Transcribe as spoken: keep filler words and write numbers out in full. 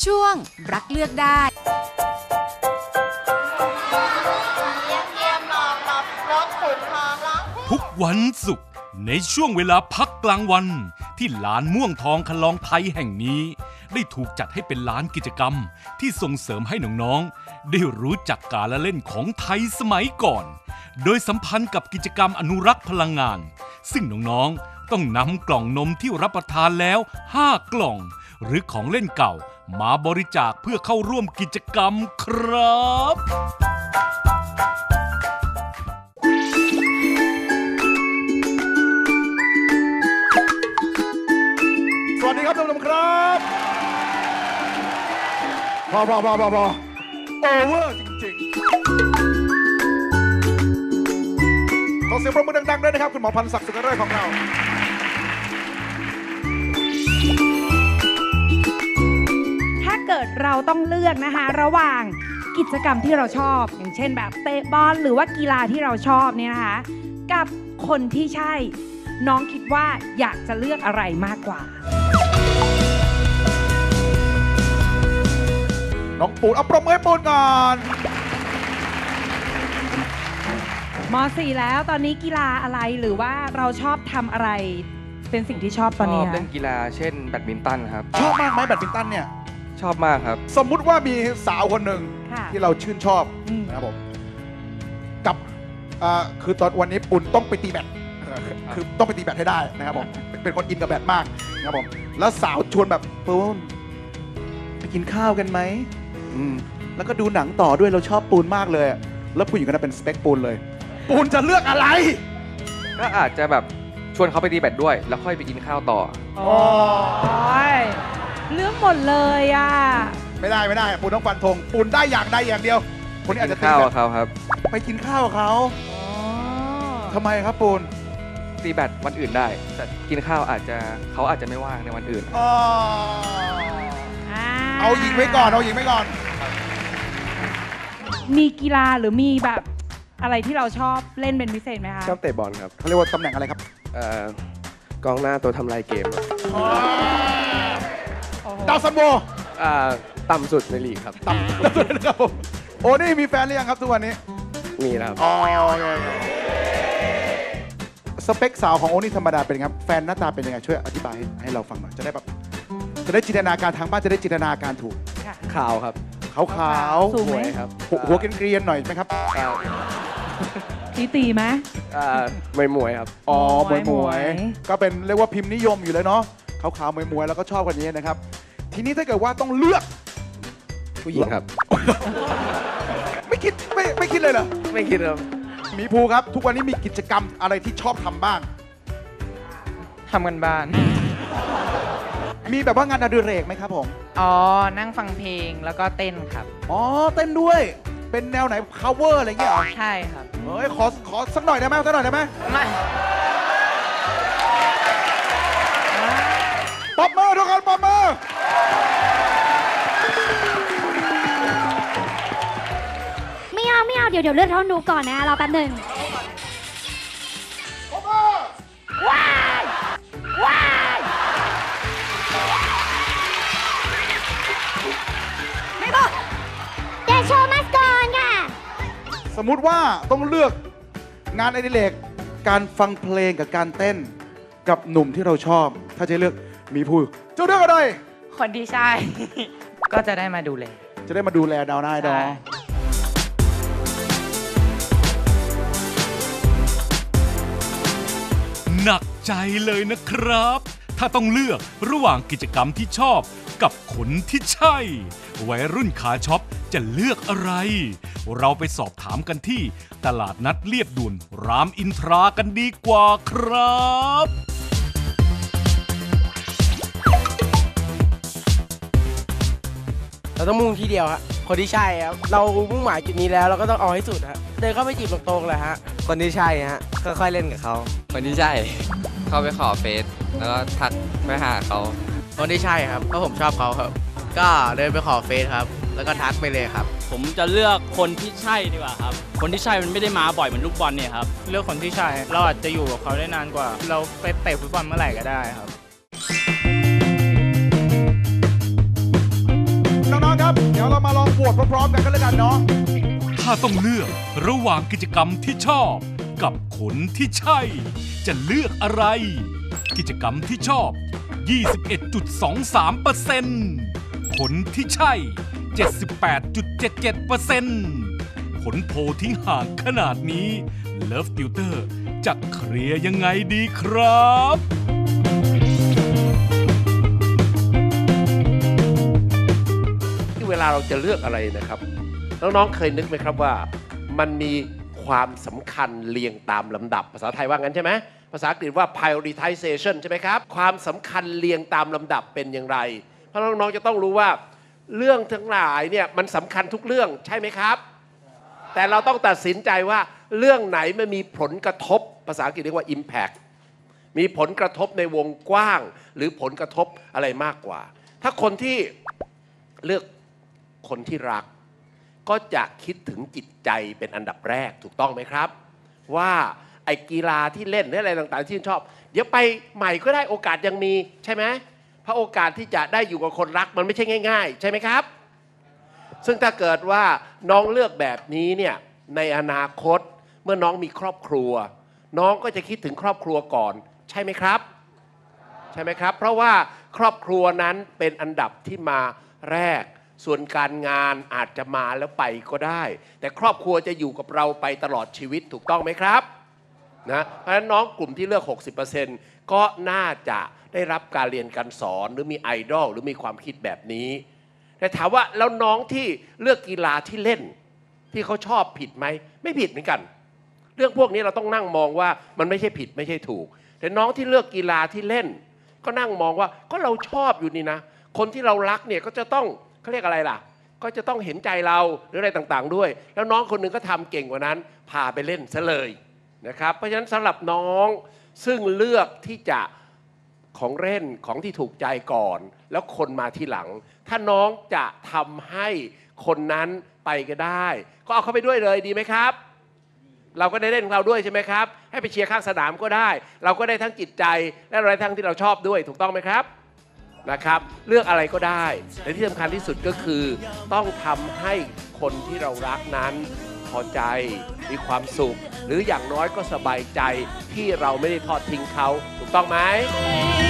ช่วงรักเลือกได้ทุกวันศุกร์ในช่วงเวลาพักกลางวันที่ลานม่วงทองคลองไทยแห่งนี้ได้ถูกจัดให้เป็นลานกิจกรรมที่ส่งเสริมให้น้องๆได้รู้จักการละเล่นของไทยสมัยก่อนโดยสัมพันธ์กับกิจกรรมอนุรักษ์พลังงานซึ่งน้องๆต้องนำกล่องนมที่รับประทานแล้วห้ากล่องหรือของเล่นเก่ามาบริจาคเพื่อเข้าร่วมกิจกรรมครับสวัสดีครับท่านผู้ชมครับพอพอพอพอพอโอเวอร์จริงๆขอเสียงปรบมือดังๆด้วยนะครับคุณหมอพันธ์ศักดิ์สุขเริศของเราถ้าเกิดเราต้องเลือกนะคะระหว่างกิจกรรมที่เราชอบอย่างเช่นแบบเตะบอลหรือว่ากีฬาที่เราชอบเนี่ยนะคะกับคนที่ใช่น้องคิดว่าอยากจะเลือกอะไรมากกว่าน้องปูนเอาปรบมือให้ปูนก่อนม.สี่ แล้วตอนนี้กีฬาอะไรหรือว่าเราชอบทำอะไรเป็นสิ่งที่ชอบตอนนี้ชอบเล่นกีฬาเช่นแบดมินตันครับชอบมากไหมแบดมินตันเนี่ยชอบมากครับสมมุติว่ามีสาวคนหนึ่งที่เราชื่นชอบนะครับผมกับคือตอนวันนี้ปุณต้องไปตีแบดคือต้องไปตีแบดให้ได้นะครับผมเป็นคนอินกับแบดมากนะครับผมแล้วสาวชวนแบบปุณไปกินข้าวกันไหมแล้วก็ดูหนังต่อด้วยเราชอบปูนมากเลยแล้วผู้หญิงคนนั้นเป็นสเปคปูนเลยปูนจะเลือกอะไรก็อาจจะแบบชวนเขาไปตีแบดด้วยแล้วค่อยไปกินข้าวต่อโอ้ยเลือกหมดเลยอ่ะไม่ได้ไม่ได้ปูนต้องฟันธงปูนได้อย่างใดอย่างเดียวคนนี้อาจจะตีข้าวเขาครับไปกินข้าวเขาทำไมครับปูนตีแบดวันอื่นได้แต่กินข้าวอาจจะเขาอาจจะไม่ว่างในวันอื่นเอาหญิงไว้ก่อนเอาหญิงไว้ก่อนมีกีฬาหรือมีแบบอะไรที่เราชอบเล่นเป็นพิเศษไหมคะชอบเตะบอลครับเขาเรียกว่าตำแหน่งอะไรครับกองหน้าตัวทำลายเกมดาวซันโวต่ำสุดในลีกครับต่ำสุดนะครับผมโอ้นี่มีแฟนหรือยังครับทุกวันนี้มีแล้วครับสเปคสาวของโอนี่ธรรมดาเป็นไงครับแฟนหน้าตาเป็นยังไงช่วยอธิบายให้เราฟังหน่อยจะได้แบบจะได้จินตนาการทางบ้านจะได้จินตนาการถูกขาวครับขาวขาวสวยครับหัวเกรียนๆหน่อยไหมครับตีตีไหมมวยมวยครับอ๋อมวยมวยก็เป็นเรียกว่าพิมพ์นิยมอยู่เลยเนาะขาวขาวมวยมวยแล้วก็ชอบกันนี้นะครับทีนี้ถ้าเกิดว่าต้องเลือกผู้หญิงครับไม่คิดไม่ไม่คิดเลยเหรอไม่คิดครับหมีภูครับทุกวันนี้มีกิจกรรมอะไรที่ชอบทำบ้างทำกันบ้านมีแบบว่างานอดิเรกไหมครับผมอ๋อนั่งฟังเพลงแล้วก็เต้นครับอ๋อเต้นด้วยเป็นแนวไหน cover อะไรเงี้ยเหรอใช่ครับเฮ้ยขอขอสักหน่อยได้ไหมสักหน่อยได้ไหมไม่ปรบมือทุกคนปรบมือไม่เอาไม่เอาเดี๋ยวเดี๋ยวเลือดท้องหนูก่อนนะรอแป๊บหนึ่งว้ายว้ายไม่บอกเดี๋ยวโชว์มัสก่อนค่ะสมมุติว่าต้องเลือกงานอดิเรกการฟังเพลงกับการเต้นกับหนุ่มที่เราชอบถ้าจะเลือกมีผู้จะเลือกอะไรคนที่ใช่ก็จะได้มาดูแลจะได้มาดูแลดาวน์ได้ดอหนักใจเลยนะครับถ้าต้องเลือกระหว่างกิจกรรมที่ชอบกับคนที่ใช่วัยรุ่นขาช็อปจะเลือกอะไรเราไปสอบถามกันที่ตลาดนัดเลียบด่วนรามอินทรากันดีกว่าครับเราต้องมุ่งที่เดียวครับคนที่ใช่ครับเรามุ่งหมายจุดนี้แล้วเราก็ต้องเอาให้สุดครับเดินเข้าไปจีบตรงๆเลยฮะคนที่ใช่ฮะค่อยๆเล่นกับเขาคนที่ใช่เข้าไปขอเฟซแล้วก็ทักไปหาเขาคนที่ใช่ครับเพราะผมชอบเขาครับก็เดินไปขอเฟซครับแล้วก็ทักไปเลยครับผมจะเลือกคนที่ใช่ดีกว่าครับคนที่ใช่มันไม่ได้มาบ่อยเหมือนลูกบอลเนี่ยครับเลือกคนที่ใช่เราอาจจะอยู่กับเขาได้นานกว่าเราไปเตะฟุตบอลเมื่อไหร่ก็ได้ครับโหวตพร้อมๆกันก็แล้วกันเนาะถ้าต้องเลือกระหว่างกิจกรรมที่ชอบกับคนที่ใช่จะเลือกอะไรกิจกรรมที่ชอบ ยี่สิบเอ็ดจุดสองสามเปอร์เซ็นต์ คนที่ใช่ เจ็ดสิบแปดจุดเจ็ดเจ็ดเปอร์เซ็นต์ ผลโพลทิ้งห่างขนาดนี้ Love Tutor จะเคลียร์ยังไงดีครับที่เวลาเราจะเลือกอะไรนะครับน้องๆเคยนึกไหมครับว่ามันมีความสำคัญเรียงตามลำดับภาษาไทยว่างั้นใช่ไหมภาษาอังกฤษว่า prioritization ใช่ไหมครับความสำคัญเรียงตามลำดับเป็นอย่างไรเพราะน้องๆจะต้องรู้ว่าเรื่องทั้งหลายเนี่ยมันสำคัญทุกเรื่องใช่ไหมครับแต่เราต้องตัดสินใจว่าเรื่องไหนมันมีผลกระทบภาษาอังกฤษเรียกว่า impact มีผลกระทบในวงกว้างหรือผลกระทบอะไรมากกว่าถ้าคนที่เลือกคนที่รักก็จะคิดถึงจิตใจเป็นอันดับแรกถูกต้องไหมครับว่าไอ้กีฬาที่เล่นหรืออะไรต่างๆที่ชอบเดี๋ยวไปใหม่ก็ได้โอกาสยังมีใช่ไหมเพราะโอกาสที่จะได้อยู่กับคนรักมันไม่ใช่ง่ายๆใช่ไหมครับซึ่งถ้าเกิดว่าน้องเลือกแบบนี้เนี่ยในอนาคตเมื่อน้องมีครอบครัวน้องก็จะคิดถึงครอบครัวก่อนใช่ไหมครับใช่ไหมครับเพราะว่าครอบครัวนั้นเป็นอันดับที่มาแรกส่วนการงานอาจจะมาแล้วไปก็ได้แต่ครอบครัวจะอยู่กับเราไปตลอดชีวิตถูกต้องไหมครับนะเพราะฉะนั้นน้องกลุ่มที่เลือก หกสิบเปอร์เซ็นต์ ก็น่าจะได้รับการเรียนการสอนหรือมีไอดอลหรือมีความคิดแบบนี้แต่ถามว่าแล้วน้องที่เลือกกีฬาที่เล่นที่เขาชอบผิดไหมไม่ผิดเหมือนกันเรื่องพวกนี้เราต้องนั่งมองว่ามันไม่ใช่ผิดไม่ใช่ถูกแต่น้องที่เลือกกีฬาที่เล่นก็นั่งมองว่าก็เราชอบอยู่นี่นะคนที่เรารักเนี่ยก็จะต้องเขาเรียกอะไรล่ะก็จะต้องเห็นใจเราหรืออะไรต่างๆด้วยแล้วน้องคนหนึ่งก็ทำเก่งกว่านั้นพาไปเล่นซะเลยนะครับเพราะฉะนั้นสำหรับน้องซึ่งเลือกที่จะของเล่นของที่ถูกใจก่อนแล้วคนมาทีหลังถ้าน้องจะทำให้คนนั้นไปก็ได้ก็เอาเขาไปด้วยเลยดีไหมครับเราก็ได้เล่นของเราด้วยใช่ไหมครับให้ไปเชียร์ข้างสนามก็ได้เราก็ได้ทั้งจิตใจและอะไรทั้งที่เราชอบด้วยถูกต้องไหมครับนะครับเลือกอะไรก็ได้แต่ที่สำคัญที่สุดก็คือต้องทำให้คนที่เรารักนั้นพอใจมีความสุขหรืออย่างน้อยก็สบายใจที่เราไม่ได้ทอดทิ้งเขาถูกต้องไหม